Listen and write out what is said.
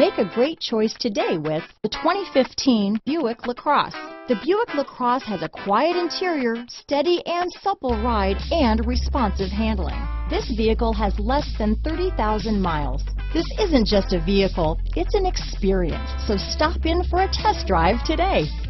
Make a great choice today with the 2015 Buick LaCrosse. The Buick LaCrosse has a quiet interior, steady and supple ride, and responsive handling. This vehicle has less than 30,000 miles. This isn't just a vehicle, it's an experience. So stop in for a test drive today.